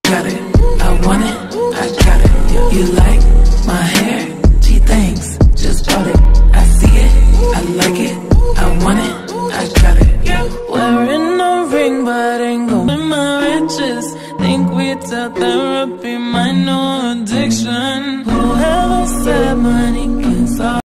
got it. I want it, I got it. You like my hair? Gee, thanks, just bought it. I see it, I like it, I want it, I got it. Wearing a ring, but ain't going my riches. Think we tell therapy, my no addiction. Whoever said money can solve